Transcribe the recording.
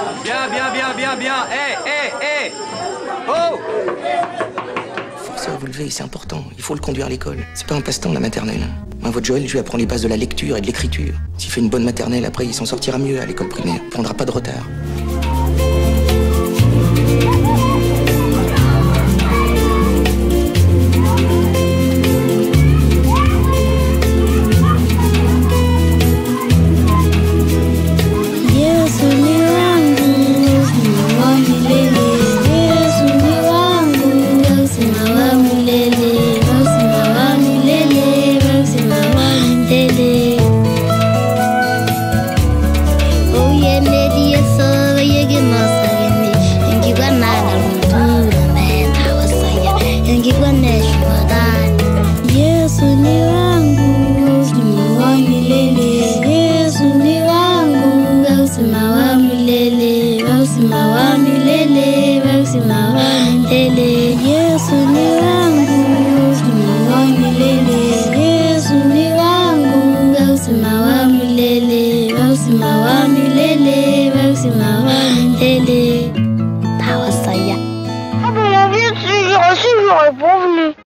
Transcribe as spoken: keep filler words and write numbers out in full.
Bien, bien, bien, bien, bien. Hé, hé, hé. Oh. Forcez à vous lever, c'est important. Il faut le conduire à l'école. C'est pas un passe-temps, la maternelle. Moi, votre Joël, je lui apprends les bases de la lecture et de l'écriture. S'il fait une bonne maternelle, après, il s'en sortira mieux à l'école primaire. Il prendra pas de retard. Ah ben bien sûr, si je réponds